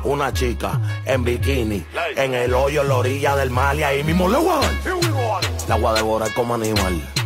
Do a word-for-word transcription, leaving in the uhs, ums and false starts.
una chica en bikini, en el hoyo, en la orilla del mar, y ahí mismo le voy a dar. La voy a devorar como animal.